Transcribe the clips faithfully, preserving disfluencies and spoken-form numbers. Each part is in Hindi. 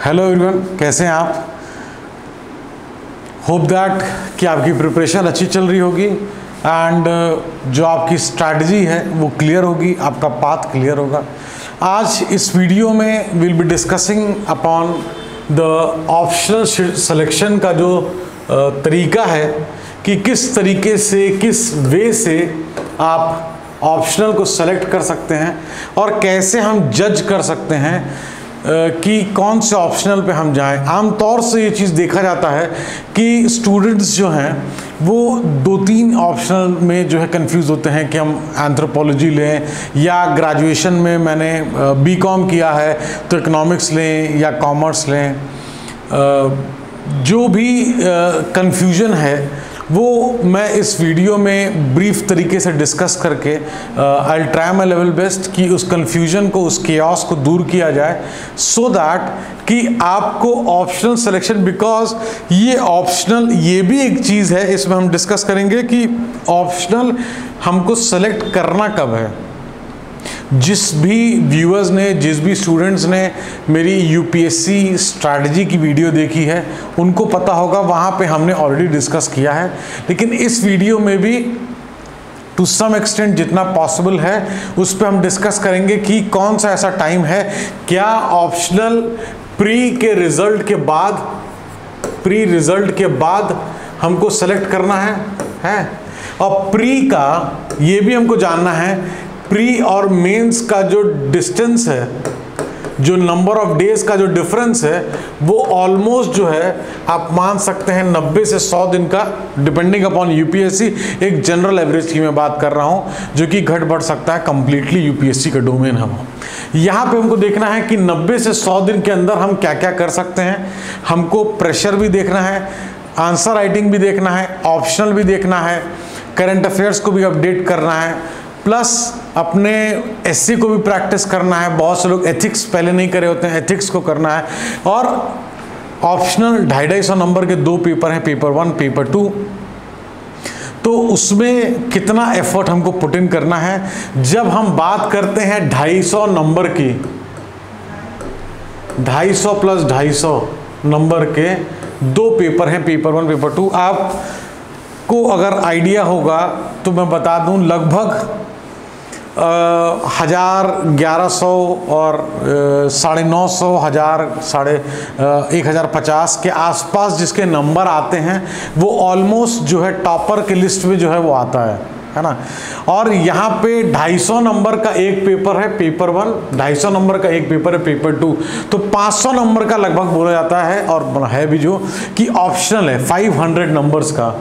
हेलो एवरीवन, कैसे हैं आप? होप दैट कि आपकी प्रिपरेशन अच्छी चल रही होगी एंड जो आपकी स्ट्रैटेजी है वो क्लियर होगी, आपका पाथ क्लियर होगा। आज इस वीडियो में will be discussing upon the optional selection का जो तरीका है कि किस तरीके से, किस वे से आप ऑप्शनल को सेलेक्ट कर सकते हैं और कैसे हम जज कर सकते हैं कि कौन से ऑप्शनल पे हम जाएं। आमतौर से ये चीज़ देखा जाता है कि स्टूडेंट्स जो हैं वो दो तीन ऑप्शनल में जो है कंफ्यूज होते हैं कि हम एंथ्रोपोलॉजी लें या ग्रेजुएशन में मैंने बी कॉम किया है तो इकोनॉमिक्स लें या कॉमर्स लें। जो भी कंफ्यूजन है वो मैं इस वीडियो में ब्रीफ तरीके से डिस्कस करके I will try my level best कि उस कन्फ्यूजन को, उस केओस को दूर किया जाए, सो दैट कि आपको ऑप्शनल सिलेक्शन, बिकॉज ये ऑप्शनल ये भी एक चीज़ है, इसमें हम डिस्कस करेंगे कि ऑप्शनल हमको सेलेक्ट करना कब है। जिस भी व्यूअर्स ने, जिस भी स्टूडेंट्स ने मेरी यूपीएससी स्ट्रैटेजी की वीडियो देखी है उनको पता होगा, वहाँ पे हमने ऑलरेडी डिस्कस किया है। लेकिन इस वीडियो में भी टू सम एक्सटेंट जितना पॉसिबल है उस पर हम डिस्कस करेंगे कि कौन सा ऐसा टाइम है, क्या ऑप्शनल प्री के रिजल्ट के बाद प्री रिजल्ट के बाद हमको सेलेक्ट करना है, है? और प्री का ये भी हमको जानना है, प्री और मेंस का जो डिस्टेंस है, जो नंबर ऑफ डेज का जो डिफरेंस है वो ऑलमोस्ट जो है आप मान सकते हैं नब्बे से सौ दिन का, डिपेंडिंग अपॉन यूपीएससी। एक जनरल एवरेज की मैं बात कर रहा हूं जो कि घट बढ़ सकता है, कंप्लीटली यूपीएससी का डोमेन है वो। यहाँ पे हमको देखना है कि नब्बे से सौ दिन के अंदर हम क्या क्या कर सकते हैं। हमको प्रेशर भी देखना है, आंसर राइटिंग भी देखना है, ऑप्शनल भी देखना है, करंट अफेयर्स को भी अपडेट करना है, प्लस अपने एससी को भी प्रैक्टिस करना है। बहुत से लोग एथिक्स पहले नहीं करे होते हैं, एथिक्स को करना है। और ऑप्शनल ढाई ढाई सौ नंबर के दो पेपर हैं, पेपर वन, पेपर टू। तो उसमें कितना एफर्ट हमको पुट इन करना है। जब हम बात करते हैं ढाई सौ नंबर की, ढाई सौ प्लस ढाई सौ नंबर के दो पेपर हैं, पेपर वन, पेपर टू। आपको अगर आइडिया होगा तो मैं बता दूं, लगभग हज़ार, ग्यारह सौ और साढ़े नौ सौ, हज़ार, साढ़े एक हज़ार पचास के आसपास जिसके नंबर आते हैं वो ऑलमोस्ट जो है टॉपर के लिस्ट में जो है वो आता है, है ना। और यहाँ पे ढाई सौ नंबर का एक पेपर है, पेपर वन, ढाई सौ नंबर का एक पेपर है, पेपर टू। तो पाँच सौ नंबर का लगभग बोला जाता है, और है भी जो कि ऑप्शनल है पाँच सौ नंबर्स का।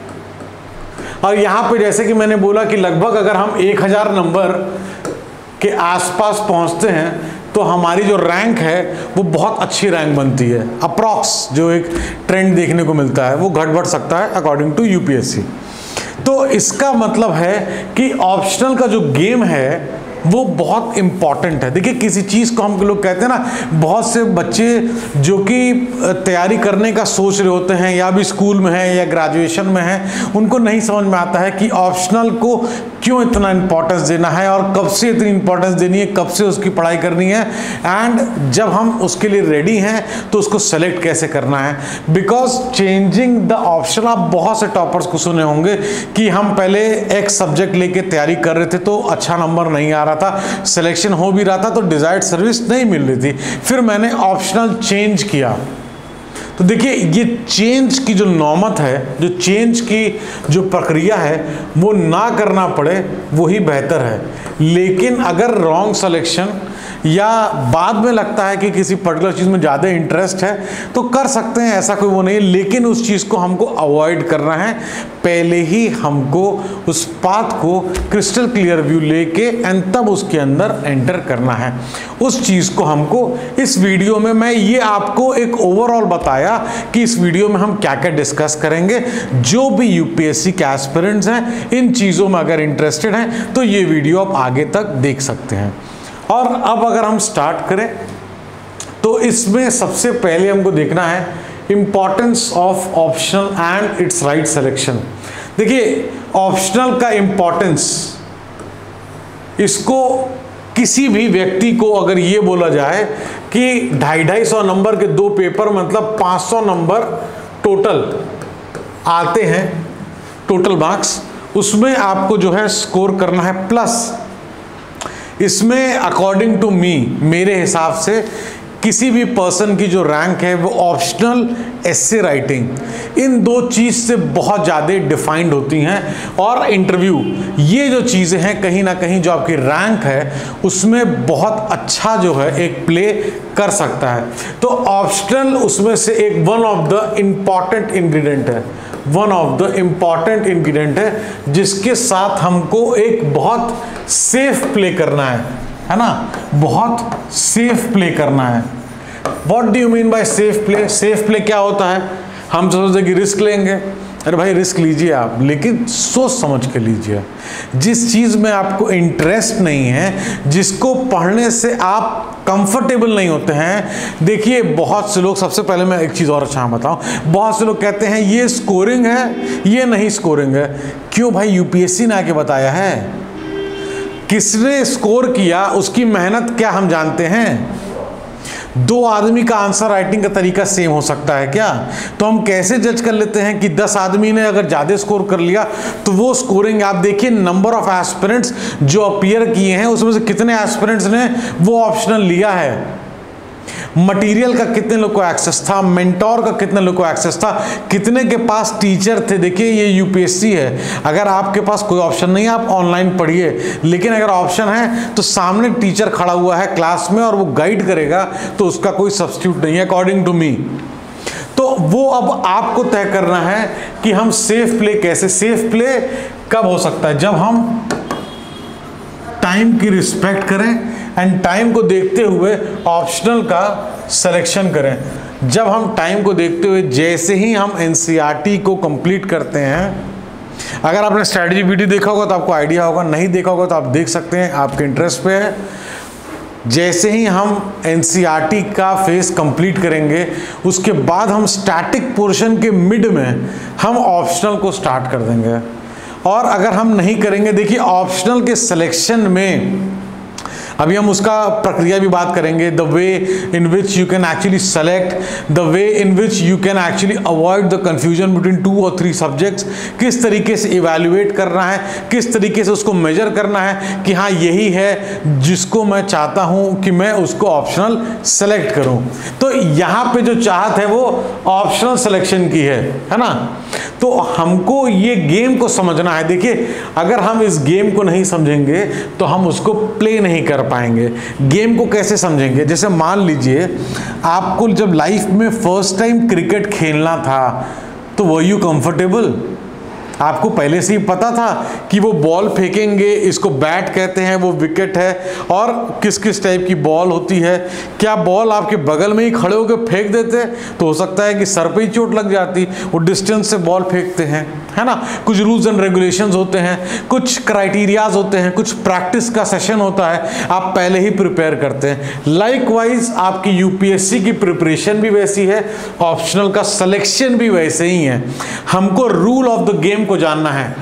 और यहाँ पे जैसे कि मैंने बोला कि लगभग अगर हम एक हज़ार नंबर के आसपास पहुँचते हैं तो हमारी जो रैंक है वो बहुत अच्छी रैंक बनती है। अप्रॉक्स जो एक ट्रेंड देखने को मिलता है वो घट बढ़ सकता है अकॉर्डिंग टू यूपीएससी। तो इसका मतलब है कि ऑप्शनल का जो गेम है वो बहुत इंपॉर्टेंट है। देखिए, किसी चीज़ को हम लोग कहते हैं ना, बहुत से बच्चे जो कि तैयारी करने का सोच रहे होते हैं या भी स्कूल में है या ग्रेजुएशन में है, उनको नहीं समझ में आता है कि ऑप्शनल को क्यों इतना इंपॉर्टेंस देना है और कब से इतनी इंपॉर्टेंस देनी है, कब से उसकी पढ़ाई करनी है, एंड जब हम उसके लिए रेडी हैं तो उसको सेलेक्ट कैसे करना है। बिकॉज चेंजिंग द ऑप्शन, आप बहुत से टॉपर्स को सुने होंगे कि हम पहले एक सब्जेक्ट लेके तैयारी कर रहे थे तो अच्छा नंबर नहीं आ रहा था, सिलेक्शन हो भी रहा था तो डिजायर्ड सर्विस नहीं मिल रही थी, फिर मैंने ऑप्शनल चेंज किया। तो देखिए, ये चेंज की जो नौमत है, जो चेंज की जो प्रक्रिया है वो ना करना पड़े वही बेहतर है। लेकिन अगर रॉन्ग सिलेक्शन या बाद में लगता है कि किसी पर्टिकुलर चीज़ में ज़्यादा इंटरेस्ट है तो कर सकते हैं, ऐसा कोई वो नहीं है। लेकिन उस चीज़ को हमको अवॉइड करना है, पहले ही हमको उस पाथ को क्रिस्टल क्लियर व्यू लेके एंड तब उसके अंदर एंटर करना है। उस चीज़ को हमको इस वीडियो में, मैं ये आपको एक ओवरऑल बताया कि इस वीडियो में हम क्या क्या डिस्कस करेंगे। जो भी यूपीएससी के एस्पिरेंट्स हैं इन चीज़ों में अगर इंटरेस्टेड हैं तो ये वीडियो आप आगे तक देख सकते हैं। और अब अगर हम स्टार्ट करें तो इसमें सबसे पहले हमको देखना है importance of optional and its right selection. देखिए, ऑप्शनल का इंपॉर्टेंस, इसको किसी भी व्यक्ति को अगर ये बोला जाए कि ढाई ढाई सौ नंबर के दो पेपर मतलब पाँच सौ नंबर टोटल आते हैं, टोटल मार्क्स, उसमें आपको जो है स्कोर करना है प्लस, इसमें अकॉर्डिंग टू मी, मेरे हिसाब से किसी भी पर्सन की जो रैंक है वो ऑप्शनल, एस्से राइटिंग, इन दो चीज़ से बहुत ज़्यादा डिफाइंड होती हैं। और इंटरव्यू, ये जो चीज़ें हैं कहीं ना कहीं जो आपकी रैंक है उसमें बहुत अच्छा जो है एक प्ले कर सकता है। तो ऑप्शनल उसमें से एक one of the important ingredient है, one of the important ingredient है जिसके साथ हमको एक बहुत सेफ प्ले करना है, है ना, बहुत सेफ प्ले करना है। What do you mean by safe play? Safe play क्या होता है? हम सोचते कि रिस्क लेंगे, अरे भाई रिस्क लीजिए आप, लेकिन सोच समझ के लीजिए। जिस चीज़ में आपको इंटरेस्ट नहीं है, जिसको पढ़ने से आप कंफर्टेबल नहीं होते हैं, देखिए बहुत से लोग, सबसे पहले मैं एक चीज़ और अच्छा बताऊं, बहुत से लोग कहते हैं ये स्कोरिंग है, ये नहीं स्कोरिंग है। क्यों भाई? यूपीएससी ने आके बताया है, किसने स्कोर किया उसकी मेहनत क्या हम जानते हैं? दो आदमी का आंसर राइटिंग का तरीका सेम हो सकता है क्या? तो हम कैसे जज कर लेते हैं कि दस आदमी ने अगर ज़्यादा स्कोर कर लिया तो वो स्कोरिंग? आप देखिए नंबर ऑफ एस्पिरेंट्स जो अपीयर किए हैं उसमें से कितने एस्पिरेंट्स ने वो ऑप्शनल लिया है, मटेरियल का कितने लोग को एक्सेस था, मेंटोर का कितने लोग को एक्सेस था, कितने के पास टीचर थे। देखिए ये यूपीएससी है, अगर आपके पास कोई ऑप्शन नहीं है आप ऑनलाइन पढ़िए, लेकिन अगर ऑप्शन है तो सामने टीचर खड़ा हुआ है क्लास में और वो गाइड करेगा, तो उसका कोई सब्स्टिट्यूट नहीं है अकॉर्डिंग टू मी। तो वो अब आपको तय करना है कि हम सेफ प्ले कैसे, सेफ प्ले कब हो सकता है? जब हम टाइम की रिस्पेक्ट करें एंड टाइम को देखते हुए ऑप्शनल का सिलेक्शन करें। जब हम टाइम को देखते हुए, जैसे ही हम एनसीईआरटी को कंप्लीट करते हैं, अगर आपने स्ट्रैटेजी वीडियो देखा होगा तो आपको आइडिया होगा, नहीं देखा होगा तो आप देख सकते हैं, आपके इंटरेस्ट पे है। जैसे ही हम एनसीईआरटी का फेज कंप्लीट करेंगे उसके बाद हम स्टैटिक पोर्शन के मिड में हम ऑप्शनल को स्टार्ट कर देंगे। और अगर हम नहीं करेंगे, देखिए ऑप्शनल के सिलेक्शन में अभी हम उसका प्रक्रिया भी बात करेंगे, the way in which you can actually select, the way in which you can actually avoid the confusion between two और थ्री सब्जेक्ट्स, किस तरीके से इवैल्यूएट करना है, किस तरीके से उसको मेजर करना है कि हाँ यही है जिसको मैं चाहता हूँ कि मैं उसको ऑप्शनल सेलेक्ट करूँ। तो यहाँ पे जो चाहत है वो ऑप्शनल सिलेक्शन की है, है ना। तो हमको ये गेम को समझना है। देखिए अगर हम इस गेम को नहीं समझेंगे तो हम उसको प्ले नहीं कर पाएंगे। गेम को कैसे समझेंगे? जैसे मान लीजिए आपको जब लाइफ में फर्स्ट टाइम क्रिकेट खेलना था तो वर यू कंफर्टेबल? आपको पहले से ही पता था कि वो बॉल फेंकेंगे, इसको बैट कहते हैं, वो विकेट है, और किस किस टाइप की बॉल होती है। क्या बॉल आपके बगल में ही खड़े होकर फेंक देते तो हो सकता है कि सर पे ही चोट लग जाती। वो डिस्टेंस से बॉल फेंकते हैं, है ना। कुछ रूल्स एंड रेगुलेशंस होते हैं, कुछ क्राइटेरियाज होते हैं, कुछ प्रैक्टिस का सेशन होता है, आप पहले ही प्रिपेयर करते हैं। लाइकवाइज आपकी यूपीएससी की प्रिपरेशन भी वैसी है, ऑप्शनल का सिलेक्शन भी वैसे ही है। हमको रूल ऑफ द गेम को जानना है।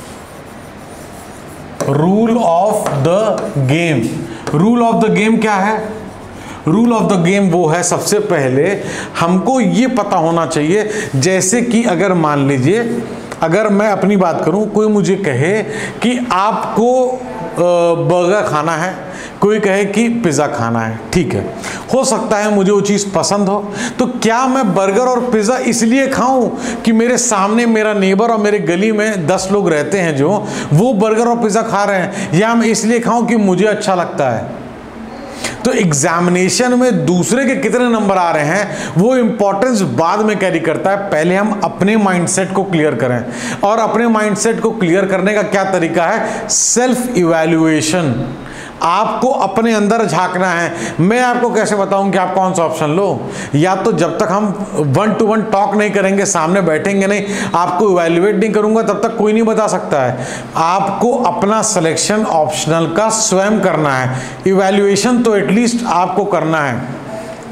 Rule of the game, rule of the game क्या है? रूल ऑफ द गेम वो है, सबसे पहले हमको ये पता होना चाहिए, जैसे कि अगर मान लीजिए अगर मैं अपनी बात करूं, कोई मुझे कहे कि आपको बर्गर खाना है, कोई कहे कि पिज़्ज़ा खाना है, ठीक है, हो सकता है मुझे वो चीज़ पसंद हो, तो क्या मैं बर्गर और पिज़्ज़ा इसलिए खाऊं कि मेरे सामने मेरा नेबर और मेरे गली में दस लोग रहते हैं जो वो बर्गर और पिज़्ज़ा खा रहे हैं, या मैं इसलिए खाऊं कि मुझे अच्छा लगता है? तो एग्जामिनेशन में दूसरे के कितने नंबर आ रहे हैं वो इंपॉर्टेंस बाद में कैरी करता है। पहले हम अपने माइंडसेट को क्लियर करें, और अपने माइंडसेट को क्लियर करने का क्या तरीका है? Self evaluation. आपको अपने अंदर झांकना है। मैं आपको कैसे बताऊं कि आप कौन सा ऑप्शन लो? या तो जब तक हम वन टू वन टॉक नहीं करेंगे, सामने बैठेंगे नहीं, आपको इवैल्यूएट नहीं करूंगा, तब तक कोई नहीं बता सकता है। आपको अपना सिलेक्शन ऑप्शनल का स्वयं करना है। इवैल्यूएशन तो एटलीस्ट आपको करना है।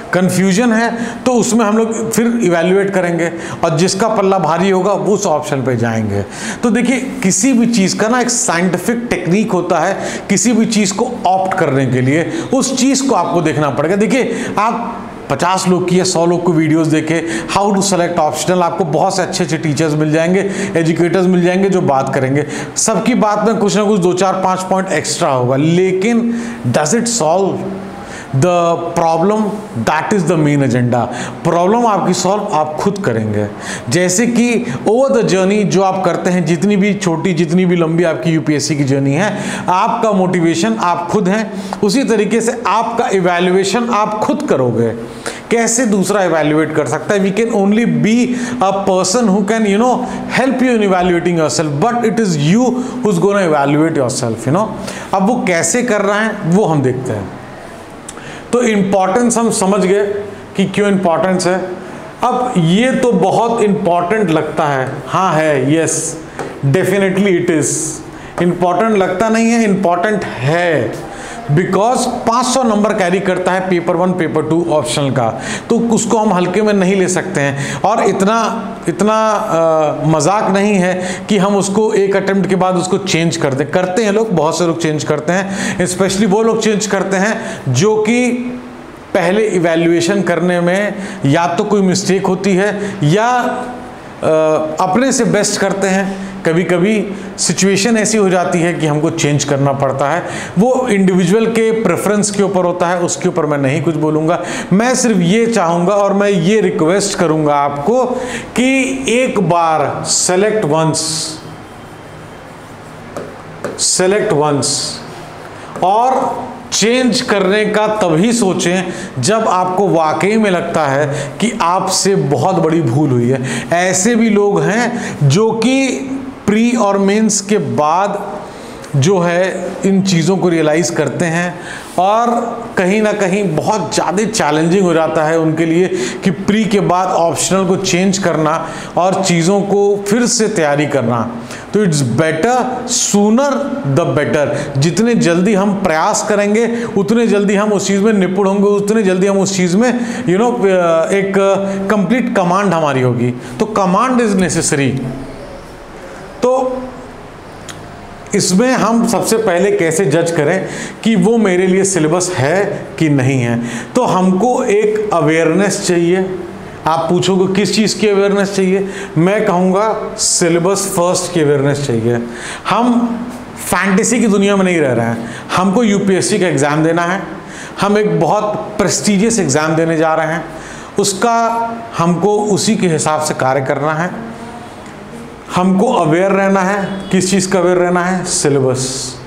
कंफ्यूजन है तो उसमें हम लोग फिर इवैल्यूएट करेंगे और जिसका पल्ला भारी होगा वो उस ऑप्शन पे जाएंगे। तो देखिए किसी भी चीज़ का ना एक साइंटिफिक टेक्निक होता है, किसी भी चीज़ को ऑप्ट करने के लिए उस चीज़ को आपको देखना पड़ेगा। देखिए आप पचास लोग की या सौ लोग को वीडियोस देखे हाउ टू सेलेक्ट ऑप्शनल, आपको बहुत से अच्छे अच्छे टीचर्स मिल जाएंगे, एजुकेटर्स मिल जाएंगे जो बात करेंगे, सबकी बात में कुछ ना कुछ दो चार पाँच पॉइंट एक्स्ट्रा होगा, लेकिन does it solve the problem? That is the main agenda. Problem आपकी सॉल्व आप खुद करेंगे। जैसे कि ओवर द जर्नी जो आप करते हैं, जितनी भी छोटी जितनी भी लंबी आपकी यूपीएससी की जर्नी है, आपका मोटिवेशन आप खुद हैं, उसी तरीके से आपका इवैल्यूएशन आप खुद करोगे। कैसे दूसरा इवैल्यूएट कर सकता है? We can only be a person who can you know help you in evaluating yourself, but it is you who is gonna evaluate yourself, you know. अब वो कैसे कर रहा है वो हम देखते हैं। तो इम्पॉर्टेंस हम समझ गए कि क्यों इम्पॉर्टेंस है। अब ये तो बहुत इम्पॉर्टेंट लगता है, हाँ है, yes definitely it is important लगता नहीं है, इम्पॉर्टेंट है, बिकॉज पाँच सौ नंबर कैरी करता है paper one paper two optional का, तो उसको हम हल्के में नहीं ले सकते हैं। और इतना इतना आ, मजाक नहीं है कि हम उसको एक अटेम्प्ट के बाद उसको चेंज कर दें। करते हैं लोग, बहुत से लोग चेंज करते हैं, स्पेशली वो लोग चेंज करते हैं जो कि पहले इवैल्यूएशन करने में या तो कोई मिस्टेक होती है या आ, अपने से बेस्ट करते हैं। कभी कभी सिचुएशन ऐसी हो जाती है कि हमको चेंज करना पड़ता है, वो इंडिविजुअल के प्रेफरेंस के ऊपर होता है, उसके ऊपर मैं नहीं कुछ बोलूँगा। मैं सिर्फ ये चाहूँगा और मैं ये रिक्वेस्ट करूँगा आपको कि एक बार सेलेक्ट वंस सेलेक्ट वंस और चेंज करने का तभी सोचें जब आपको वाकई में लगता है कि आपसे बहुत बड़ी भूल हुई है। ऐसे भी लोग हैं जो कि प्री और मेंस के बाद जो है इन चीज़ों को रियलाइज़ करते हैं और कहीं ना कहीं बहुत ज़्यादा चैलेंजिंग हो जाता है उनके लिए कि प्री के बाद ऑप्शनल को चेंज करना और चीज़ों को फिर से तैयारी करना। तो it's better, sooner the better. जितने जल्दी हम प्रयास करेंगे उतने जल्दी हम उस चीज़ में निपुण होंगे, उतने जल्दी हम उस चीज़ में यू नो एक कंप्लीट कमांड हमारी होगी। तो कमांड इज़ नेसेसरी। तो इसमें हम सबसे पहले कैसे जज करें कि वो मेरे लिए सिलेबस है कि नहीं है? तो हमको एक अवेयरनेस चाहिए। आप पूछोगे किस चीज़ की अवेयरनेस चाहिए? मैं कहूँगा सिलेबस फर्स्ट की अवेयरनेस चाहिए। हम फैंटेसी की दुनिया में नहीं रह रहे हैं, हमको यूपीएससी का एग्ज़ाम देना है, हम एक बहुत प्रेस्टीजियस एग्ज़ाम देने जा रहे हैं, उसका हमको उसी के हिसाब से कार्य करना है। हमको अवेयर रहना है। किस चीज़ का अवेयर रहना है? Syllabus.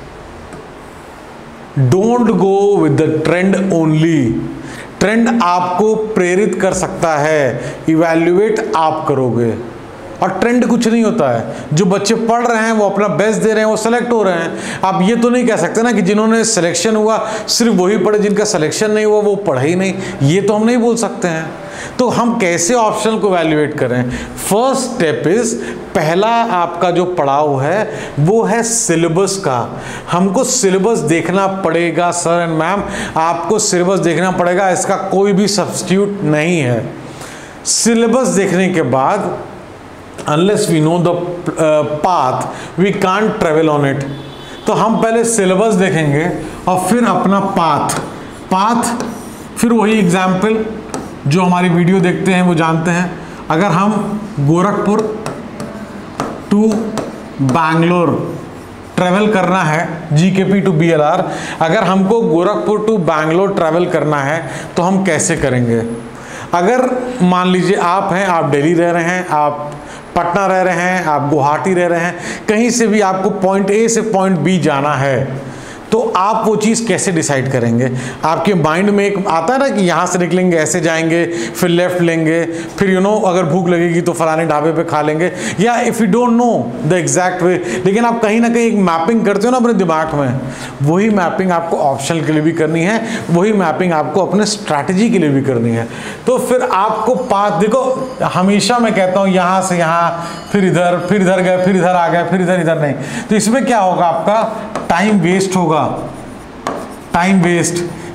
Don't go with the trend only. Trend आपको प्रेरित कर सकता है, इवैल्यूएट आप करोगे। और ट्रेंड कुछ नहीं होता है, जो बच्चे पढ़ रहे हैं वो अपना बेस्ट दे रहे हैं, वो सेलेक्ट हो रहे हैं। आप ये तो नहीं कह सकते ना कि जिन्होंने सिलेक्शन हुआ सिर्फ वही पढ़े, जिनका सिलेक्शन नहीं हुआ वो पढ़े ही नहीं, ये तो हम नहीं बोल सकते हैं। तो हम कैसे ऑप्शनल को वैल्यूएट करें? फर्स्ट स्टेप इज, पहला आपका जो पड़ाव है वो है सिलेबस का। हमको सिलेबस देखना पड़ेगा सर एंड मैम, आपको सिलेबस देखना पड़ेगा, इसका कोई भी सब्स्टिट्यूट नहीं है। सिलेबस देखने के बाद unless we know the uh, path we can't travel on it। तो हम पहले सिलेबस देखेंगे और फिर अपना पाथ पाथ फिर वही एग्जाम्पल जो हमारी वीडियो देखते हैं वो जानते हैं। अगर हम गोरखपुर टू बैंगलोर ट्रैवल करना है, जीकेपी टू बीएलआर, अगर हमको गोरखपुर टू बैंगलोर ट्रैवल करना है तो हम कैसे करेंगे? अगर मान लीजिए आप हैं, आप दिल्ली रह रहे हैं, आप पटना रह रहे हैं, आप गुवाहाटी रह रहे हैं, कहीं से भी आपको पॉइंट ए से पॉइंट बी जाना है, तो आप वो चीज़ कैसे डिसाइड करेंगे? आपके माइंड में एक आता है ना कि यहाँ से निकलेंगे ऐसे जाएंगे, फिर लेफ्ट लेंगे, फिर यू नो अगर भूख लगेगी तो फलाने ढाबे पे खा लेंगे, या if you don't know the exact way, लेकिन आप कहीं ना कहीं एक मैपिंग करते हो ना अपने दिमाग में, वही मैपिंग आपको ऑप्शनल के लिए भी करनी है, वही मैपिंग आपको अपने स्ट्रैटेजी के लिए भी करनी है। तो फिर आपको पाथ देखो, हमेशा मैं कहता हूँ यहाँ से यहाँ, फिर इधर, फिर इधर गए, फिर इधर आ गए, फिर इधर इधर नहीं, तो इसमें क्या होगा? आपका टाइम वेस्ट होगा। टाइम वेस्ट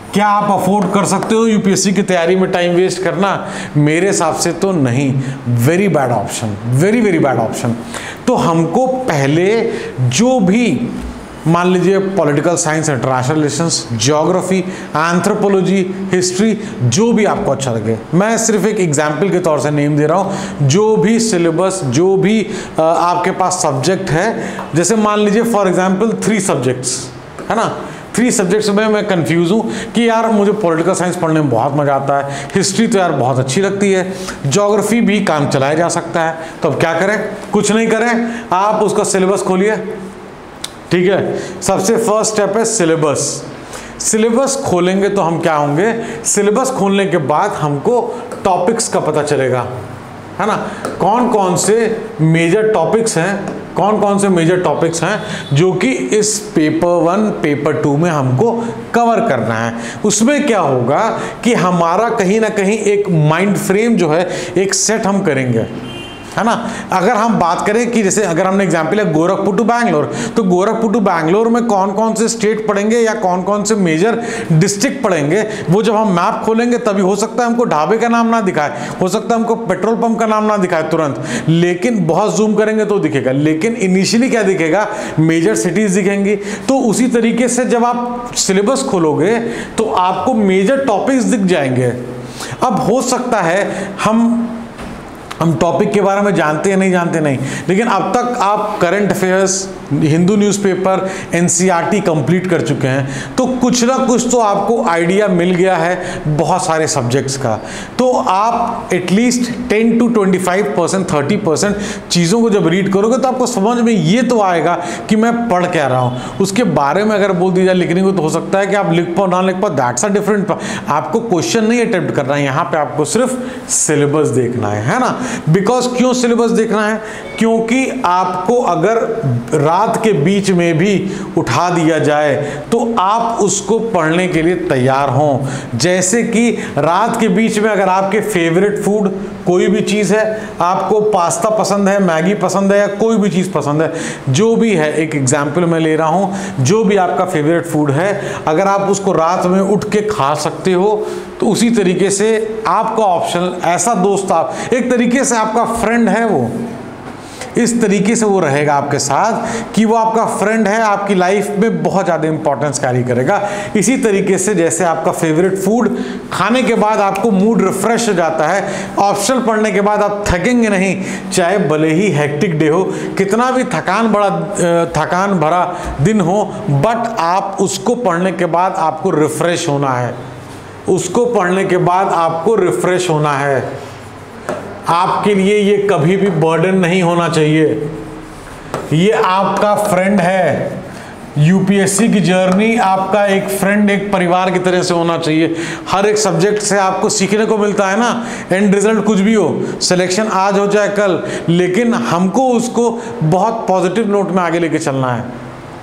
क्या आप अफोर्ड कर सकते हो यूपीएससी की तैयारी में टाइम वेस्ट करना? मेरे हिसाब से तो नहीं। Very bad option, very very bad option. तो हमको पहले जो भी मान लीजिए political science, international relations, geography, anthropology, history, जो भी आपको अच्छा लगे, मैं सिर्फ एक एग्जाम्पल के तौर से नेम दे रहा हूँ, जो भी सिलेबस, जो भी आपके पास सब्जेक्ट है, जैसे मान लीजिए फॉर एग्जाम्पल थ्री सब्जेक्ट्स है ना, थ्री सब्जेक्ट्स में मैं कंफ्यूज हूँ कि यार मुझे पॉलिटिकल साइंस पढ़ने में बहुत मज़ा आता है, हिस्ट्री तो यार बहुत अच्छी लगती है, ज्योग्राफी भी काम चलाया जा सकता है, तो अब क्या करें? कुछ नहीं करें, आप उसका सिलेबस खोलिए। ठीक है, सबसे फर्स्ट स्टेप है सिलेबस। सिलेबस खोलेंगे तो हम क्या होंगे? सिलेबस खोलने के बाद हमको टॉपिक्स का पता चलेगा, है ना, कौन कौन से मेजर टॉपिक्स हैं, कौन कौन से मेजर टॉपिक्स हैं जो कि इस पेपर वन, पेपर टू में हमको कवर करना है। उसमें क्या होगा कि हमारा कहीं ना कहीं एक माइंड फ्रेम जो है एक सेट हम करेंगे, है ना। अगर हम बात करें कि जैसे अगर हमने एग्जाम्पल है गोरखपुर टू बैंगलोर, तो गोरखपुर टू बैंगलोर में कौन कौन से स्टेट पढ़ेंगे या कौन कौन से मेजर डिस्ट्रिक्ट पढ़ेंगे, वो जब हम मैप खोलेंगे तभी हो सकता है हमको ढाबे का नाम ना दिखाए, हो सकता है हमको पेट्रोल पंप का नाम ना दिखाए तुरंत, लेकिन बहुत जूम करेंगे तो दिखेगा, लेकिन इनिशियली क्या दिखेगा? मेजर सिटीज दिखेंगी। तो उसी तरीके से जब आप सिलेबस खोलोगे तो आपको मेजर टॉपिक्स दिख जाएंगे। अब हो सकता है हम हम टॉपिक के बारे में जानते हैं नहीं जानते नहीं, लेकिन अब तक आप current affairs, Hindu newspaper, NCERT complete कर चुके हैं, तो कुछ ना कुछ तो आपको आइडिया मिल गया है बहुत सारे सब्जेक्ट्स का। तो आप at least ten to twenty five percent thirty percent चीज़ों को जब रीड करोगे तो आपको समझ में ये तो आएगा कि मैं पढ़ क्या रहा हूँ। उसके बारे में अगर बोल दिया जाए लिखने को तो हो सकता है कि आप लिख पाओ ना लिख पाओ, दैट्स अ डिफरेंट। आपको क्वेश्चन नहीं अटेम्प्ट करना है, यहाँ पे आपको सिर्फ सिलेबस देखना है, है ना। बिकॉज क्यों सिलेबस देखना है? क्योंकि आपको अगर रात के बीच में भी उठा दिया जाए तो आप उसको पढ़ने के लिए तैयार हों। जैसे कि रात के बीच में अगर आपके फेवरेट फूड कोई भी चीज़ है, आपको पास्ता पसंद है, मैगी पसंद है या कोई भी चीज़ पसंद है, जो भी है, एक एग्जाम्पल मैं ले रहा हूँ, जो भी आपका फेवरेट फूड है, अगर आप उसको रात में उठ के खा सकते हो तो उसी तरीके से आपका ऑप्शन, ऐसा दोस्त आप, एक तरीके से आपका फ्रेंड है, वो इस तरीके से वो रहेगा आपके साथ कि वो आपका फ्रेंड है, आपकी लाइफ में बहुत ज़्यादा इंपॉर्टेंस कैरी करेगा। इसी तरीके से जैसे आपका फेवरेट फूड खाने के बाद आपको मूड रिफ्रेश हो जाता है, ऑप्शनल पढ़ने के बाद आप थकेंगे नहीं, चाहे भले ही हेक्टिक डे हो, कितना भी थकान बड़ा थकान भरा दिन हो, बट आप उसको पढ़ने के बाद आपको रिफ्रेश होना है, उसको पढ़ने के बाद आपको रिफ्रेश होना है। आपके लिए ये कभी भी बर्डन नहीं होना चाहिए, ये आपका फ्रेंड है। यूपीएससी की जर्नी आपका एक फ्रेंड, एक परिवार की तरह से होना चाहिए। हर एक सब्जेक्ट से आपको सीखने को मिलता है ना। एंड रिजल्ट कुछ भी हो, सिलेक्शन आज हो जाए कल, लेकिन हमको उसको बहुत पॉजिटिव नोट में आगे लेके चलना है।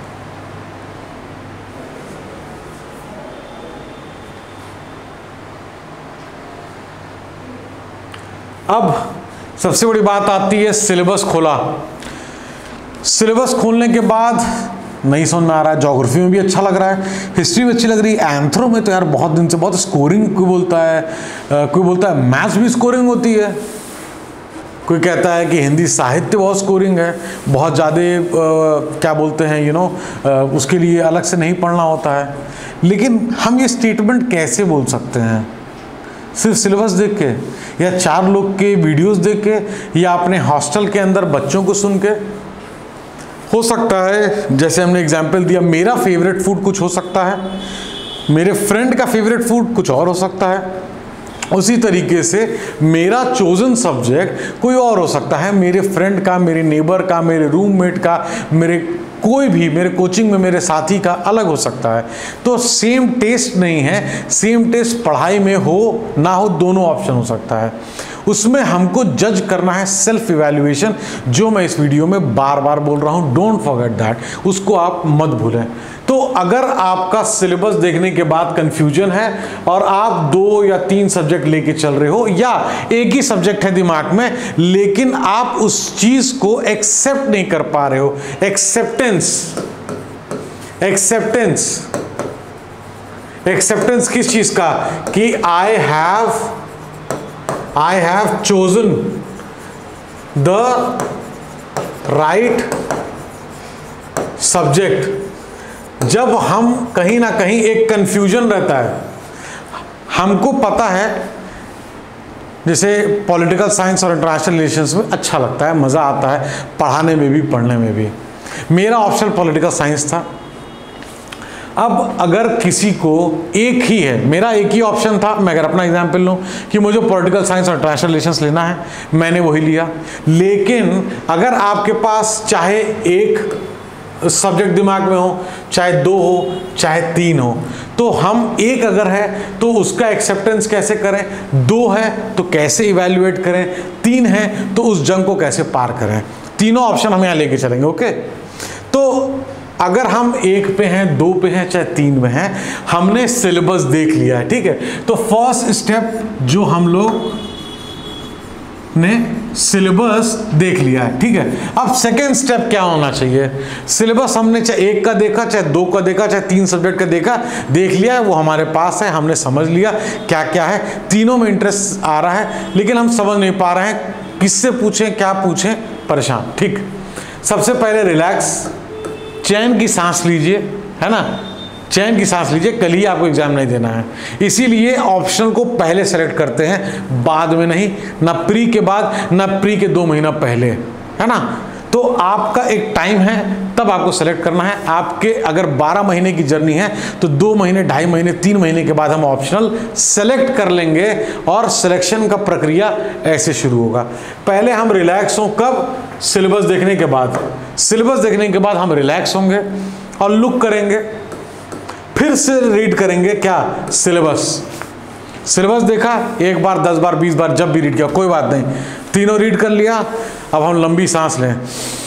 अब सबसे बड़ी बात आती है सिलेबस खोला। सिलेबस खोलने के बाद नहीं समझ में आ रहा है, ज्योग्राफी में भी अच्छा लग रहा है, हिस्ट्री में अच्छी लग रही है, एंथ्रो में तो यार बहुत दिन से बहुत स्कोरिंग, कोई बोलता है कोई बोलता है मैथ्स भी स्कोरिंग होती है, कोई कहता है कि हिंदी साहित्य बहुत स्कोरिंग है, बहुत ज़्यादा क्या बोलते हैं यू नो उसके लिए अलग से नहीं पढ़ना होता है। लेकिन हम ये स्टेटमेंट कैसे बोल सकते हैं? सिर्फ सिलेबस देख के, या चार लोग के वीडियोस देख के, या अपने हॉस्टल के अंदर बच्चों को सुन के? हो सकता है जैसे हमने एग्जाम्पल दिया, मेरा फेवरेट फूड कुछ हो सकता है, मेरे फ्रेंड का फेवरेट फूड कुछ और हो सकता है, उसी तरीके से मेरा चोजन सब्जेक्ट कोई और हो सकता है, मेरे फ्रेंड का, मेरे नेबर का, मेरे रूममेट का, मेरे कोई भी मेरे कोचिंग में मेरे साथी का अलग हो सकता है। तो सेम टेस्ट नहीं है, सेम टेस्ट पढ़ाई में हो ना हो, दोनों ऑप्शन हो सकता है। उसमें हमको जज करना है सेल्फ इवैल्यूएशन, जो मैं इस वीडियो में बार बार बोल रहा हूँ, डोंट फॉरगेट दैट, उसको आप मत भूलें। तो अगर आपका सिलेबस देखने के बाद कंफ्यूजन है और आप दो या तीन सब्जेक्ट लेके चल रहे हो, या एक ही सब्जेक्ट है दिमाग में लेकिन आप उस चीज को एक्सेप्ट नहीं कर पा रहे हो, एक्सेप्टेंस एक्सेप्टेंस एक्सेप्टेंस किस चीज का, कि I have I have chosen the right subject. जब हम कहीं ना कहीं एक कंफ्यूजन रहता है, हमको पता है, जैसे पॉलिटिकल साइंस और इंटरनेशनल रिलेशंस में अच्छा लगता है, मज़ा आता है पढ़ाने में भी पढ़ने में भी। मेरा ऑप्शन पॉलिटिकल साइंस था। अब अगर किसी को एक ही है, मेरा एक ही ऑप्शन था, मैं अगर अपना एग्जाम्पल लूँ कि मुझे पॉलिटिकल साइंस और इंटरनेशनल रिलेशंस लेना है, मैंने वही लिया। लेकिन अगर आपके पास चाहे एक सब्जेक्ट दिमाग में हो, चाहे दो हो, चाहे तीन हो, तो हम एक अगर है तो उसका एक्सेप्टेंस कैसे करें, दो है तो कैसे इवैल्यूएट करें, तीन है तो उस जंग को कैसे पार करें। तीनों ऑप्शन हम यहाँ लेके चलेंगे। ओके, तो अगर हम एक पे हैं, दो पे हैं, चाहे तीन में हैं, हमने सिलेबस देख लिया है, ठीक है। तो फर्स्ट स्टेप जो हम लोग ने सिलेबस देख लिया है, ठीक है। अब सेकेंड स्टेप क्या होना चाहिए, सिलेबस हमने चाहे एक का देखा, चाहे दो का देखा, चाहे तीन सब्जेक्ट का देखा, देख लिया है, वो हमारे पास है, हमने समझ लिया क्या क्या है, तीनों में इंटरेस्ट आ रहा है, लेकिन हम समझ नहीं पा रहे हैं किससे पूछें, क्या पूछें, परेशान। ठीक, सबसे पहले रिलैक्स, चैन की सांस लीजिए, है ना, चैन की सांस लीजिए, कल ही आपको एग्जाम नहीं देना है, इसीलिए ऑप्शन को पहले सेलेक्ट करते हैं, बाद में नहीं, ना प्री के बाद, ना प्री के दो महीना पहले, है ना। तो आपका एक टाइम है, तब आपको सेलेक्ट करना है। आपके अगर बारह महीने की जर्नी है तो दो महीने, ढाई महीने, तीन महीने के बाद हम ऑप्शनल सेलेक्ट कर लेंगे और सिलेक्शन का प्रक्रिया ऐसे शुरू होगा। पहले हम रिलैक्स हों, कब, सिलेबस देखने के बाद। सिलेबस देखने के बाद हम रिलैक्स होंगे और लुक करेंगे, फिर से रीड करेंगे क्या, सिलेबस। सिलेबस देखा एक बार, दस बार, बीस बार, जब भी रीड किया कोई बात नहीं, तीनों रीड कर लिया। अब हम लंबी सांस लें,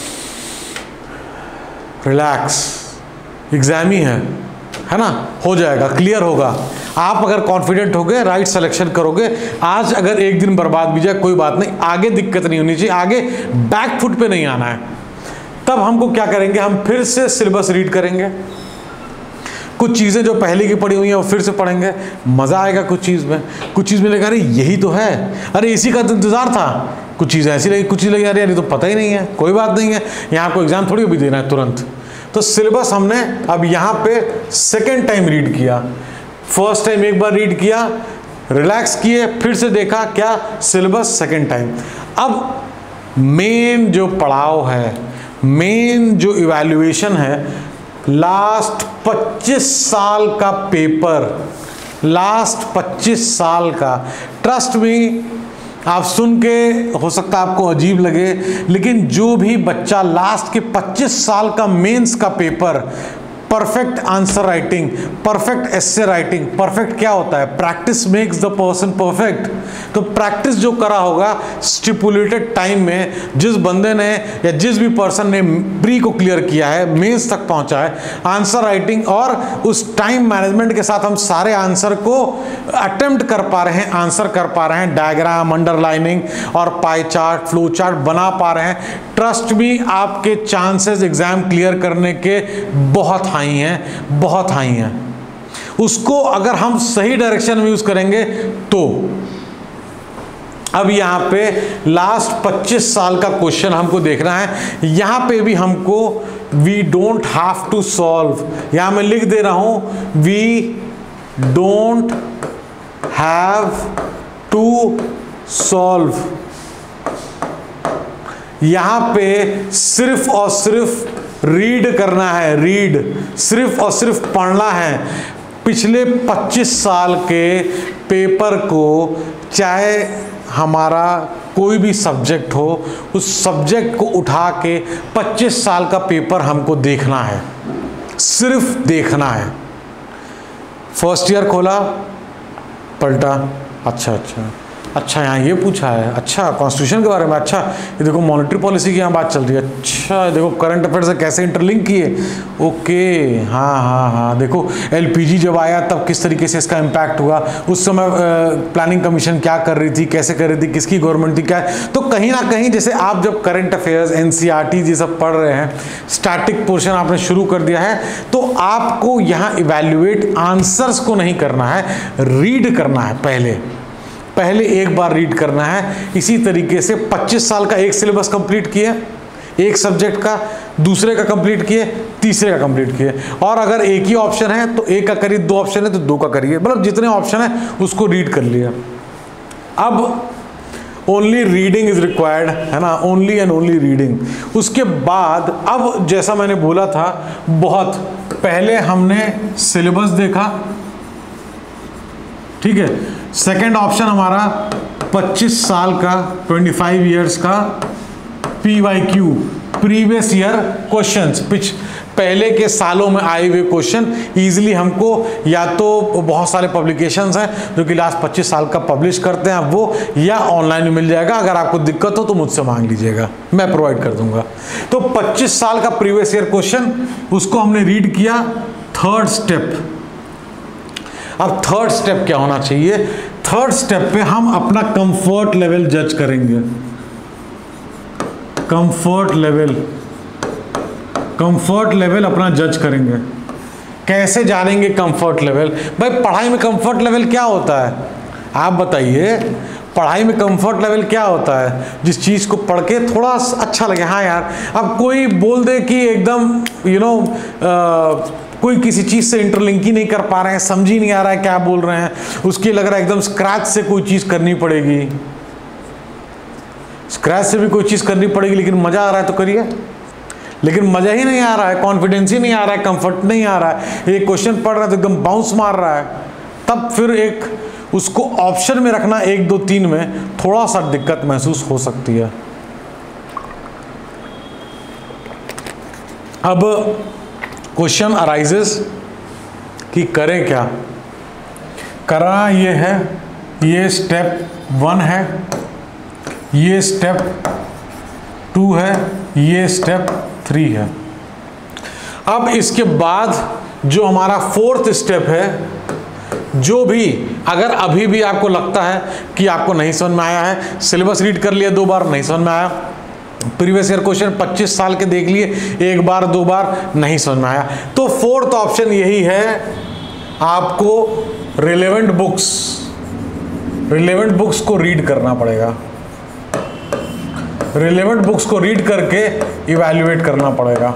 रिलैक्स, एग्जाम ही है है ना, हो जाएगा, क्लियर होगा। आप अगर कॉन्फिडेंट हो गए, राइट सिलेक्शन करोगे, आज अगर एक दिन बर्बाद भी जाए कोई बात नहीं, आगे दिक्कत नहीं होनी चाहिए, आगे बैक फुट पे नहीं आना है। तब हमको क्या करेंगे, हम फिर से सिलेबस रीड करेंगे, कुछ चीज़ें जो पहले की पढ़ी हुई हैं वो फिर से पढ़ेंगे, मज़ा आएगा कुछ चीज़ में, कुछ चीज़ में लगा अरे यही तो है, अरे इसी का तो इंतज़ार था, कुछ चीज़ें ऐसी लगी, कुछ चीज़ लगी अरे यार ये तो पता ही नहीं है, कोई बात नहीं है, यहाँ को एग्ज़ाम थोड़ी भी देना है तुरंत। तो सिलेबस हमने अब यहाँ पे सेकेंड टाइम रीड किया, फर्स्ट टाइम एक बार रीड किया, रिलैक्स किए, फिर से देखा क्या, सिलेबस सेकेंड टाइम। अब मेन जो पड़ाव है, मेन जो इवैल्यूएशन है, लास्ट पच्चीस साल का पेपर, लास्ट पच्चीस साल का, ट्रस्ट मी, आप सुन के हो सकता है आपको अजीब लगे, लेकिन जो भी बच्चा लास्ट के पच्चीस साल का मेंस का paper, perfect answer writing, perfect essay writing, perfect क्या होता है, practice makes the person perfect. तो प्रैक्टिस जो करा होगा स्टिपुलेटेड टाइम में, जिस बंदे ने या जिस भी पर्सन ने प्री को क्लियर किया है, मेंस तक पहुंचा है, आंसर राइटिंग और उस टाइम मैनेजमेंट के साथ हम सारे आंसर को अटेम्प्ट कर पा रहे हैं, आंसर कर पा रहे हैं, डायग्राम, अंडरलाइनिंग और पाई चार्ट, फ्लो चार्ट बना पा रहे हैं, ट्रस्ट भी आपके चांसेस एग्जाम क्लियर करने के बहुत हाई हैं, बहुत हाई हैं। उसको अगर हम सही डायरेक्शन में यूज करेंगे तो। अब यहाँ पे लास्ट पच्चीस साल का क्वेश्चन हमको देखना है, यहाँ पे भी हमको we don't have to solve, यहाँ मैं लिख दे रहा हूं we don't have to solve. यहाँ पे सिर्फ और सिर्फ रीड करना है, रीड, सिर्फ और सिर्फ पढ़ना है। पिछले पच्चीस साल के पेपर को, चाहे हमारा कोई भी सब्जेक्ट हो, उस सब्जेक्ट को उठा के पच्चीस साल का पेपर हमको देखना है, सिर्फ देखना है। फर्स्ट ईयर खोला, पलटा, अच्छा अच्छा अच्छा यहाँ ये पूछा है, अच्छा कॉन्स्टिट्यूशन के बारे में, अच्छा ये देखो मॉनेटरी पॉलिसी की यहाँ बात चल रही है, अच्छा ये देखो करंट अफेयर से कैसे इंटरलिंक किए, ओके हाँ हाँ हाँ। देखो एलपीजी जब आया तब किस तरीके से इसका इम्पैक्ट हुआ, उस समय प्लानिंग कमीशन क्या कर रही थी, कैसे कर रही थी, किसकी गवर्नमेंट थी, क्या है। तो कहीं ना कहीं जैसे आप जब करंट अफेयर्स एनसीईआरटी ये सब पढ़ रहे हैं, स्टैटिक पोर्शन आपने शुरू कर दिया है, तो आपको यहाँ इवैल्यूएट आंसर्स को नहीं करना है, रीड करना है। पहले पहले एक बार रीड करना है। इसी तरीके से पच्चीस साल का एक सिलेबस कंप्लीट किए, एक सब्जेक्ट का, दूसरे का कंप्लीट किए, तीसरे का कंप्लीट किए। और अगर एक ही ऑप्शन है तो एक का करिए, दो ऑप्शन है तो दो का करिए, मतलब जितने ऑप्शन है उसको रीड कर लिया। अब ओनली रीडिंग इज रिक्वायर्ड, है ना, ओनली एंड ओनली रीडिंग। उसके बाद अब जैसा मैंने बोला था, बहुत पहले हमने सिलेबस देखा, ठीक है। सेकंड ऑप्शन हमारा पच्चीस साल का, पच्चीस इयर्स का P Y Q, previous year questions, पिछ पहले के सालों में आए हुए क्वेश्चन इजीली हमको, या तो बहुत सारे पब्लिकेशंस हैं जो कि लास्ट पच्चीस साल का पब्लिश करते हैं वो, या ऑनलाइन में मिल जाएगा। अगर आपको दिक्कत हो तो मुझसे मांग लीजिएगा, मैं प्रोवाइड कर दूंगा। तो पच्चीस साल का प्रीवियस ईयर क्वेश्चन, उसको हमने रीड किया। थर्ड स्टेप, अब थर्ड स्टेप क्या होना चाहिए, थर्ड स्टेप पे हम अपना कंफर्ट लेवल जज करेंगे। कंफर्ट लेवल, कंफर्ट लेवल अपना जज करेंगे। कैसे जानेंगे कंफर्ट लेवल? भाई पढ़ाई में कंफर्ट लेवल क्या होता है, आप बताइए। पढ़ाई में कंफर्ट लेवल क्या होता है? जिस चीज़ को पढ़ के थोड़ा अच्छा लगे, हाँ यार। अब कोई बोल दे कि एकदम यू नो कोई किसी चीज़ से इंटरलिंक ही नहीं कर पा रहे हैं, समझ ही नहीं आ रहा है क्या बोल रहे हैं, उसकी लग रहा है एकदम स्क्रैच से कोई चीज़ करनी पड़ेगी, स्क्रैच से भी कोई चीज़ करनी पड़ेगी, लेकिन मज़ा आ रहा है तो करिए। लेकिन मज़ा ही नहीं आ रहा है, कॉन्फिडेंस ही नहीं आ रहा है, कंफर्ट नहीं आ रहा है, एक क्वेश्चन पढ़ रहा है तो एकदम बाउंस मार रहा है, तब फिर एक उसको ऑप्शन में रखना एक दो तीन में थोड़ा सा दिक्कत महसूस हो सकती है। अब क्वेश्चन अराइजेस कि करें क्या। करना ये है, ये स्टेप वन है, ये स्टेप टू है, ये स्टेप थ्री है। अब इसके बाद जो हमारा फोर्थ स्टेप है, जो भी अगर अभी भी आपको लगता है कि आपको नहीं समझ में आया है, सिलेबस रीड कर लिया दो बार नहीं समझ में आया, प्रीवियस ईयर क्वेश्चन पच्चीस साल के देख लिए एक बार दो बार नहीं समझ में आया, तो फोर्थ ऑप्शन यही है, आपको रिलेवेंट बुक्स रिलेवेंट बुक्स को रीड करना पड़ेगा। रिलेवेंट बुक्स को रीड करके इवैल्यूएट करना पड़ेगा।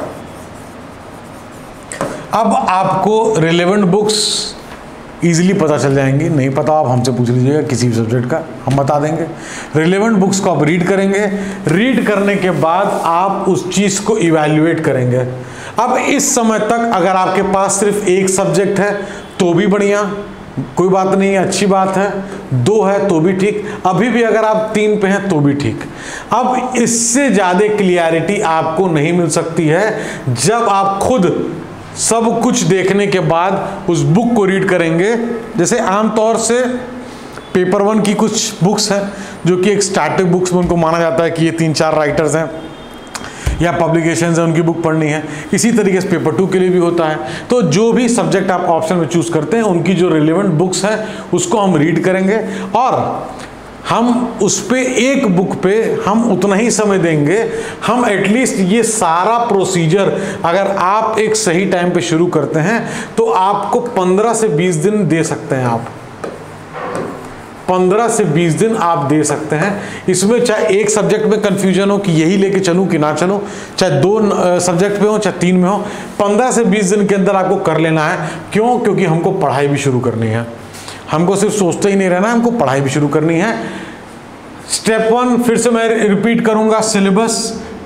अब आपको रिलेवेंट बुक्स इजीली पता चल जाएंगी, नहीं पता आप हमसे पूछ लीजिएगा किसी भी सब्जेक्ट का, हम बता देंगे। रिलेवेंट बुक्स को आप रीड करेंगे, रीड करने के बाद आप उस चीज़ को इवैल्यूएट करेंगे। अब इस समय तक अगर आपके पास सिर्फ एक सब्जेक्ट है तो भी बढ़िया, कोई बात नहीं है, अच्छी बात है। दो है तो भी ठीक, अभी भी अगर आप तीन पे हैं तो भी ठीक। अब इससे ज़्यादा क्लियरिटी आपको नहीं मिल सकती है जब आप खुद सब कुछ देखने के बाद उस बुक को रीड करेंगे। जैसे आमतौर से पेपर वन की कुछ बुक्स हैं जो कि एक स्टैटिक बुक्स में उनको माना जाता है कि ये तीन चार राइटर्स हैं या पब्लिकेशंस हैं, उनकी बुक पढ़नी है। इसी तरीके से पेपर टू के लिए भी होता है। तो जो भी सब्जेक्ट आप ऑप्शन में चूज करते हैं उनकी जो रिलेवेंट बुक्स हैं उसको हम रीड करेंगे, और हम उस पे एक बुक पे हम उतना ही समय देंगे। हम एटलीस्ट ये सारा प्रोसीजर अगर आप एक सही टाइम पे शुरू करते हैं तो आपको पंद्रह से बीस दिन दे सकते हैं। आप पंद्रह से बीस दिन आप दे सकते हैं। इसमें चाहे एक सब्जेक्ट में कंफ्यूजन हो कि यही लेके चलूं कि ना चलूं, चाहे दो सब्जेक्ट पे हो चाहे तीन में हो, पंद्रह से बीस दिन के अंदर आपको कर लेना है। क्यों? क्योंकि हमको पढ़ाई भी शुरू करनी है, हमको सिर्फ सोचते ही नहीं रहना, हमको पढ़ाई भी शुरू करनी है। स्टेप वन फिर से मैं रिपीट करूंगा, सिलेबस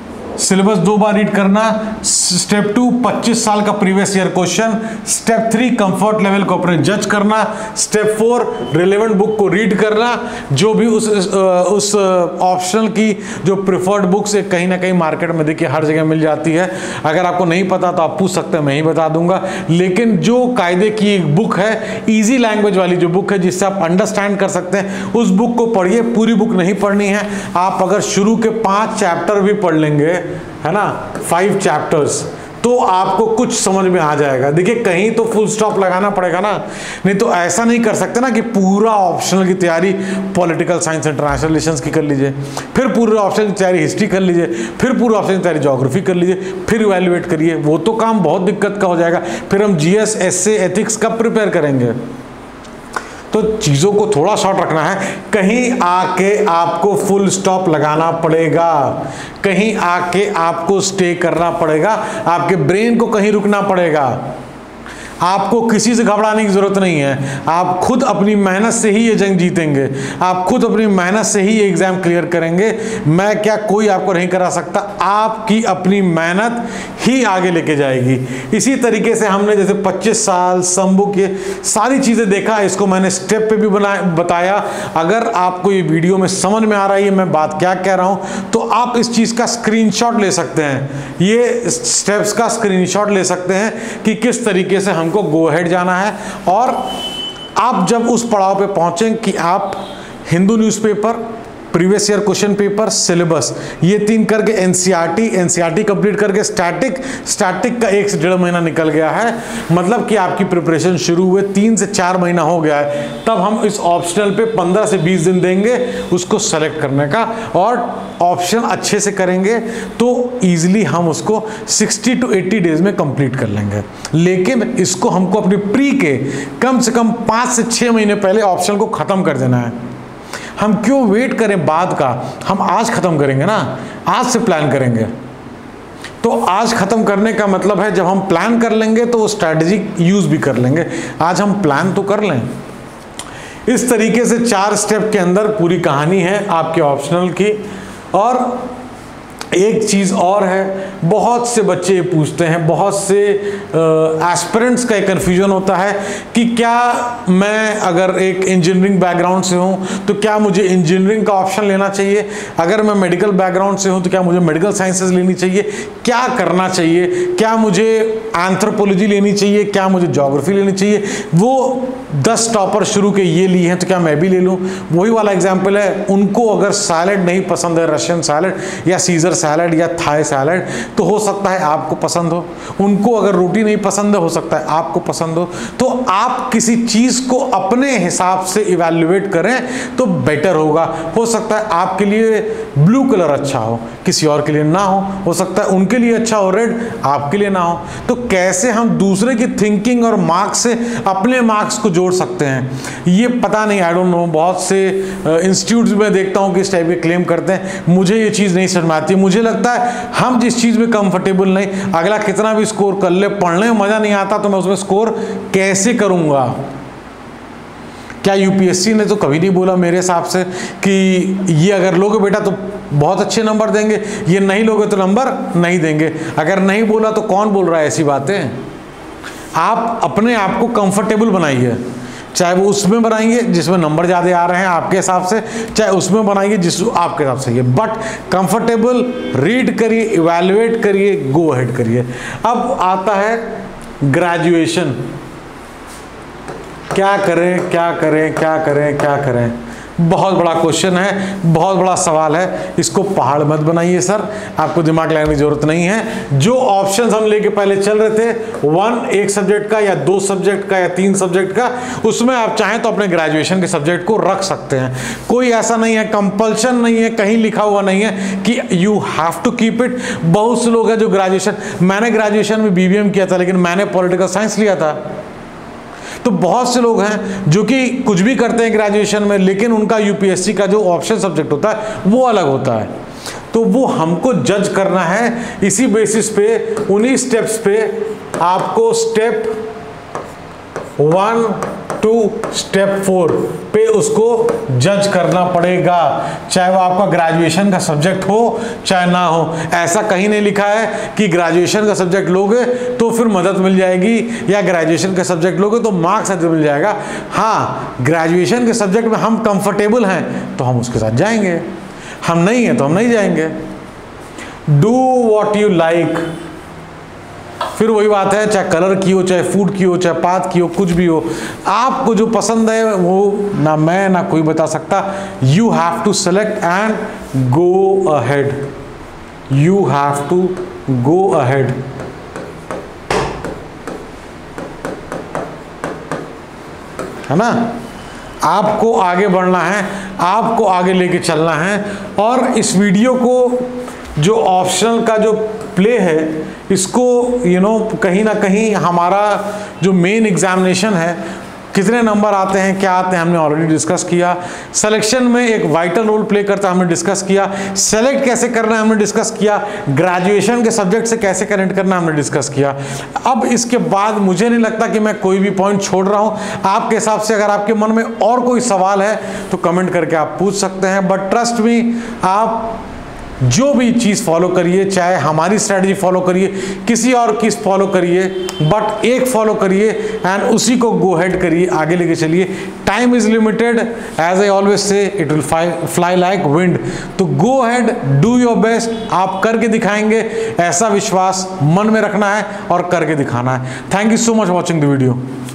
सिलेबस दो बार रीड करना। स्टेप टू पच्चीस साल का previous year question. Step three comfort level को अपने जज करना। स्टेप फोर रिलेवेंट बुक को रीड करना, जो भी उस उस ऑप्शनल की जो प्रिफर्ड बुक्स एक कहीं ना कहीं मार्केट में देखिए हर जगह मिल जाती है। अगर आपको नहीं पता तो आप पूछ सकते हैं, मैं ही बता दूंगा। लेकिन जो कायदे की एक बुक है, इजी लैंग्वेज वाली जो बुक है जिससे आप अंडरस्टैंड कर सकते हैं, उस बुक को पढ़िए। पूरी बुक नहीं पढ़नी है, आप अगर शुरू के पांच चैप्टर भी पढ़ लेंगे, है ना, फाइव चैप्टर्स, तो आपको कुछ समझ में आ जाएगा। देखिए कहीं तो फुल स्टॉप लगाना पड़ेगा ना, नहीं तो ऐसा नहीं कर सकते ना कि पूरा ऑप्शनल की तैयारी पॉलिटिकल साइंस इंटरनेशनल रिलेशंस की कर लीजिए, फिर पूरे ऑप्शनल की तैयारी हिस्ट्री कर लीजिए, फिर पूरे ऑप्शनल की तैयारी ज्योग्राफी कर लीजिए, फिर इवैल्यूएट करिए। वो तो काम बहुत दिक्कत का हो जाएगा। फिर हम जीएस, एसए, एथिक्स कब प्रिपेयर करेंगे? तो चीज़ों को थोड़ा शॉर्ट रखना है। कहीं आके आपको फुल स्टॉप लगाना पड़ेगा, कहीं आके आपको स्टे करना पड़ेगा, आपके ब्रेन को कहीं रुकना पड़ेगा। आपको किसी से घबराने की जरूरत नहीं है। आप खुद अपनी मेहनत से ही ये जंग जीतेंगे, आप खुद अपनी मेहनत से ही ये एग्जाम क्लियर करेंगे। मैं क्या, कोई आपको नहीं करा सकता। आपकी अपनी मेहनत ही आगे लेके जाएगी। इसी तरीके से हमने जैसे पच्चीस साल शंभू के सारी चीजें देखा, इसको मैंने स्टेप पे भी बना बताया। अगर आपको ये वीडियो में समझ में आ रहा है मैं बात क्या कह रहा हूं, तो आप इस चीज का स्क्रीनशॉट ले सकते हैं, ये स्टेप्स का स्क्रीनशॉट ले सकते हैं कि किस तरीके से हमको गो अहेड जाना है। और आप जब उस पड़ाव पे पहुंचे कि आप Hindu newspaper, previous year question paper, syllabus, ये तीन करके एनसीईआरटी, एनसीईआरटी कंप्लीट करके स्टैटिक, स्टैटिक का एक से डेढ़ महीना निकल गया है, मतलब कि आपकी प्रिपरेशन शुरू हुए तीन से चार महीना हो गया है। तब हम इस ऑप्शनल पे पंद्रह से बीस दिन देंगे उसको सेलेक्ट करने का, और ऑप्शन अच्छे से करेंगे तो ईजिली हम उसको साठ टू अस्सी डेज में कंप्लीट कर लेंगे। लेकिन इसको हमको अपनी प्री के कम से कम पाँच से छः महीने पहले ऑप्शनल को ख़त्म कर देना है। हम क्यों वेट करें बाद का, हम आज ख़त्म करेंगे ना, आज से प्लान करेंगे। तो आज ख़त्म करने का मतलब है जब हम प्लान कर लेंगे तो वो स्ट्रैटेजी यूज़ भी कर लेंगे। आज हम प्लान तो कर लें। इस तरीके से चार स्टेप के अंदर पूरी कहानी है आपके ऑप्शनल की। और एक चीज़ और है, बहुत से बच्चे पूछते हैं, बहुत से एस्पिरेंट्स का एक कन्फ्यूजन होता है कि क्या मैं अगर एक इंजीनियरिंग बैकग्राउंड से हूँ तो क्या मुझे इंजीनियरिंग का ऑप्शन लेना चाहिए, अगर मैं मेडिकल बैकग्राउंड से हूँ तो क्या मुझे मेडिकल साइंसेज लेनी चाहिए, क्या करना चाहिए, क्या मुझे एंथ्रोपोलॉजी लेनी चाहिए, क्या मुझे ज्योग्राफी लेनी चाहिए। वो दस टॉपर शुरू के ये लिए हैं तो क्या मैं भी ले लूँ? वही वाला एग्जाम्पल है, उनको अगर सैलड नहीं पसंद है, रशियन सैलड या सीजर सैलड या थाई सैलड, तो हो सकता है आपको पसंद हो। उनको अगर रोटी नहीं पसंद है, हो सकता है आपको पसंद हो। तो आप किसी चीज़ को अपने हिसाब से इवैल्यूएट करें तो बेटर होगा। हो सकता है आपके लिए ब्लू कलर अच्छा हो, किसी और के लिए ना हो, हो सकता है उनके लिए अच्छा हो रेड, आपके लिए ना हो। तो कैसे हम दूसरे की थिंकिंग और मार्क्स से अपने मार्क्स को जोड़ सकते हैं, ये पता नहीं, आई डोंट नो। बहुत से इंस्टीट्यूट्स में देखता हूँ कि इस टाइप के क्लेम करते हैं, मुझे ये चीज़ नहीं समझ में आती। मुझे लगता है हम जिस चीज़ में कंफर्टेबल नहीं, अगला कितना भी स्कोर कर ले, पढ़ने में मज़ा नहीं आता तो मैं उसमें स्कोर कैसे करूँगा? क्या यूपीएससी ने तो कभी नहीं बोला मेरे हिसाब से कि ये अगर लोगे बेटा तो बहुत अच्छे नंबर देंगे, ये नहीं लोगे तो नंबर नहीं देंगे। अगर नहीं बोला तो कौन बोल रहा है ऐसी बातें? आप अपने आप को कंफर्टेबल बनाइए, चाहे वो उसमें बनाएंगे जिसमें नंबर ज़्यादा आ रहे हैं आपके हिसाब से, चाहे उसमें बनाएंगे जिस आपके हिसाब से, ये बट कंफर्टेबल, रीड करिए, इवैल्यूएट करिए, गो अहेड करिए। अब आता है ग्रेजुएशन, क्या करें क्या करें क्या करें क्या करें, बहुत बड़ा क्वेश्चन है, बहुत बड़ा सवाल है। इसको पहाड़ मत बनाइए सर, आपको दिमाग लगाने की जरूरत नहीं है। जो ऑप्शंस हम लेके पहले चल रहे थे, वन एक सब्जेक्ट का या दो सब्जेक्ट का या तीन सब्जेक्ट का, उसमें आप चाहें तो अपने ग्रेजुएशन के सब्जेक्ट को रख सकते हैं। कोई ऐसा नहीं है, कंपल्शन नहीं है, कहीं लिखा हुआ नहीं है कि you have to keep it. बहुत से लोग हैं जो ग्रेजुएशन, मैंने ग्रेजुएशन में बीबीएम किया था लेकिन मैंने पॉलिटिकल साइंस लिया था। तो बहुत से लोग हैं जो कि कुछ भी करते हैं ग्रेजुएशन में, लेकिन उनका यूपीएससी का जो ऑप्शन सब्जेक्ट होता है वो अलग होता है। तो वो हमको जज करना है, इसी बेसिस पे, उन्हीं स्टेप्स पे आपको step one to step four पे उसको जज करना पड़ेगा, चाहे वो आपका ग्रेजुएशन का सब्जेक्ट हो चाहे ना हो। ऐसा कहीं नहीं लिखा है कि ग्रेजुएशन का सब्जेक्ट लोगे तो फिर मदद मिल जाएगी या ग्रेजुएशन का सब्जेक्ट लोगे तो मार्क्स अधिक मिल जाएगा। हाँ, ग्रेजुएशन के सब्जेक्ट में हम कंफर्टेबल हैं तो हम उसके साथ जाएंगे, हम नहीं हैं तो हम नहीं जाएंगे। डू वॉट यू लाइक, फिर वही बात है, चाहे कलर की हो, चाहे फूड की हो, चाहे पाथ की हो, कुछ भी हो, आपको जो पसंद है वो ना मैं ना कोई बता सकता। You have to select and go ahead, you have to go ahead. है ना, आपको आगे बढ़ना है, आपको आगे लेके चलना है। और इस वीडियो को जो ऑप्शनल का जो प्ले है, इसको यू नो कहीं ना कहीं हमारा जो मेन एग्जामिनेशन है, कितने नंबर आते हैं, क्या आते हैं, हमने ऑलरेडी डिस्कस किया। सिलेक्शन में एक वाइटल रोल प्ले करता है, हमने डिस्कस किया। सेलेक्ट कैसे करना है हमने डिस्कस किया। ग्रेजुएशन के सब्जेक्ट से कैसे कनेक्ट करना है हमने डिस्कस किया। अब इसके बाद मुझे नहीं लगता कि मैं कोई भी पॉइंट छोड़ रहा हूँ। आपके हिसाब से अगर आपके मन में और कोई सवाल है तो कमेंट करके आप पूछ सकते हैं। बट ट्रस्ट मी, आप जो भी चीज़ फॉलो करिए, चाहे हमारी स्ट्रेटजी फॉलो करिए, किसी और की फॉलो करिए, बट एक फॉलो करिए एंड उसी को गो हेड करिए, आगे लेके चलिए। Time is limited, as I always say, it will fly like wind. तो go head, do your best, आप करके दिखाएंगे, ऐसा विश्वास मन में रखना है और करके दिखाना है। Thank you so much watching the video.